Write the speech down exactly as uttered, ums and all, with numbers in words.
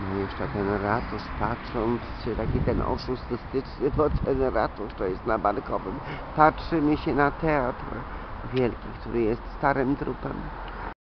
Jeszcze ten ratusz, patrząc się, taki ten oszustyczny, bo ten ratusz to jest na Barkowym. Patrzymy się na teatr wielki, który jest starym trupem.